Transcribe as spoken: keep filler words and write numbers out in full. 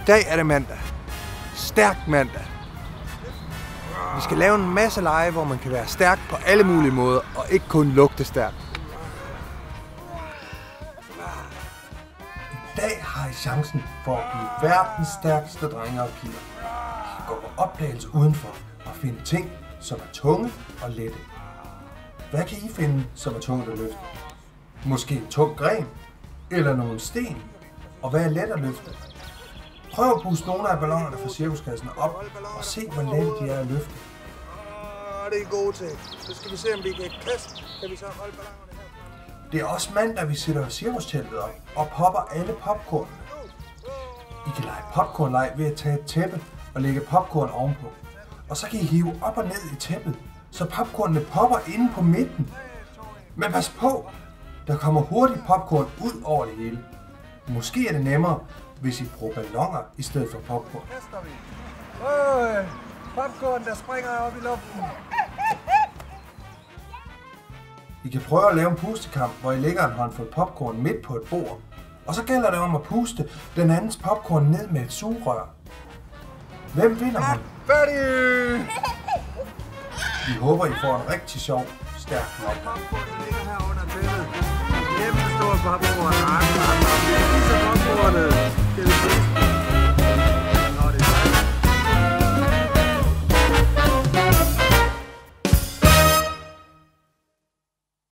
dag er det mandag. Stærk mandag. Vi skal lave en masse lege, hvor man kan være stærk på alle mulige måder, og ikke kun lugte stærk. I dag har I chancen for at blive verdens stærkeste drenge og piger. I kan gå på opdagelse udenfor og finde ting, som er tunge og lette. Hvad kan I finde, som er tungt at løfte? Måske en tung gren? Eller nogle sten? Og hvad er let at løfte? Prøv at puste nogle af ballonerne fra cirkuskassen op og se, hvor lette de er at løfte. Det er gode til. Så skal vi se, om vi kan kaste. Kan vi så holde ballonerne her? Det er også mandag, vi sætter cirkusteltet op og popper alle popcornene. I kan lege popcornleg ved at tage et tæppe og lægge popcorn ovenpå. Og så kan I hive op og ned i tæppet, så popcornene popper inde på midten. Men pas på, der kommer hurtigt popcorn ud over det hele. Måske er det nemmere, hvis I bruger balloner i stedet for popcorn. Øj, popcorn, der springer op i luften. I kan prøve at lave en pustekamp, hvor I lægger en håndfuld popcorn midt på et bord. Og så gælder det om at puste den andens popcorn ned med et sugerør. Hvem vinder man? Færdig! Vi håber, I får en rigtig sjov, stærk leg. Popcorn ligger her under tæppet. Kæmpe stor popcorn.